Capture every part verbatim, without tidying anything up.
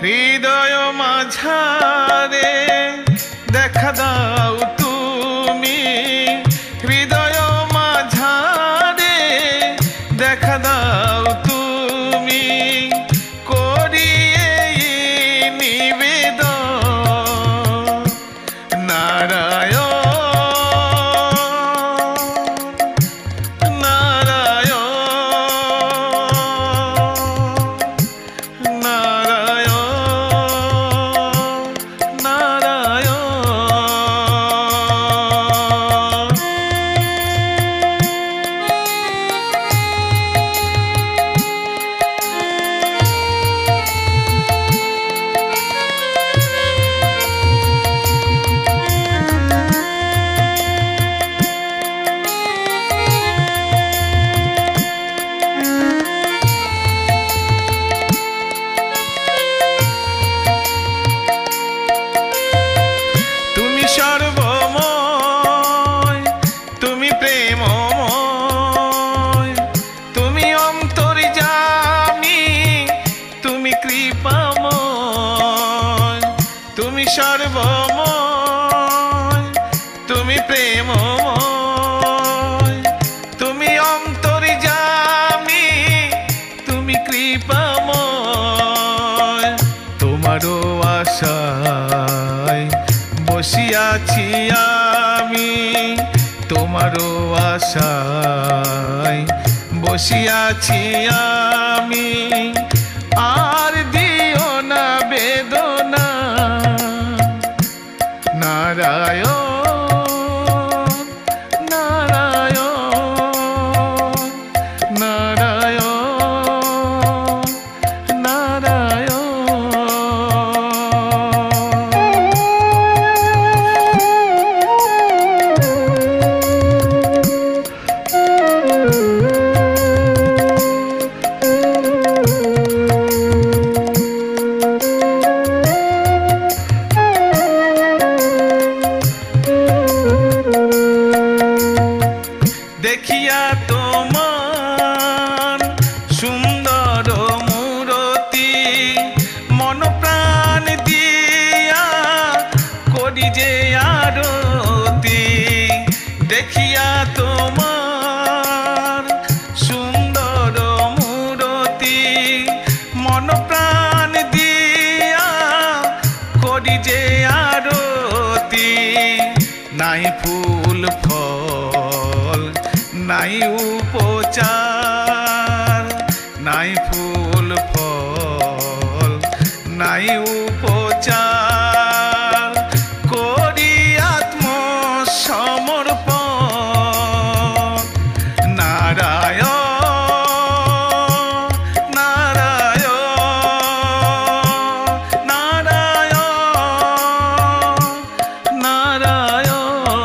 হৃদয় মাঝারে দেখা দাও তুমি, হৃদয় মাঝারে দেখা দাও তুমি, করিয়ে নিবেদন নারায়ণ সর্বময়, তুমি প্রেমময়, তুমি অন্তর্যামী, তুমি কৃপাময়, তুমি সর্বময়, তুমি প্রেমময়, তুমি অন্তর্যামী, তুমি কৃপাময়। তোমারও আশায় বসিয়াছি আমি, তোমারও আশায় বসিয়াছি আমি, আর দিও না বেদনা নারায়ণ নারায়ণ নারায়ণ নারায়ণ। দেখিয়া তোমার সুন্দর মূরতি, মন প্রাণ দিয়া করি যে আরতি। দেখিয়া তোমার সুন্দর মূরতি, মন প্রাণ দিয়া করি যে আরতি। নাই ফুল ফল নাই উপচার, নাই ফুল ফল নাই উপচার, করি আত্মসমর্পণ নারায়ণ নারায়ণ নারায়ণ নারায়ণ।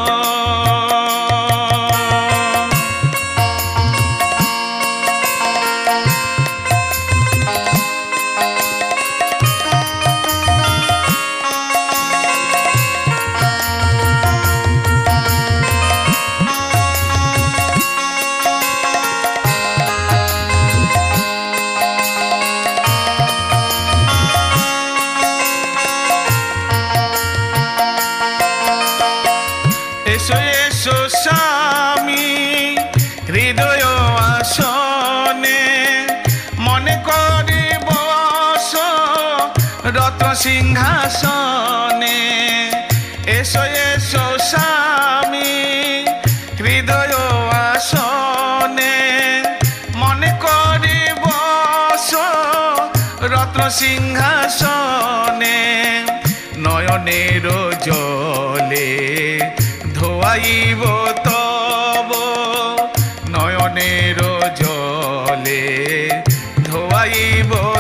এসো এসো স্বামী হৃদয় আসনে, মনে করি বস রত্ন সিংহাসনে। এসো এসো স্বামী হৃদয় আসনে, মনে করি বস রত্ন সিংহাসনে। নয়নের জলে ধোয়াইব তব, নয়নের জলে ধোয়াইব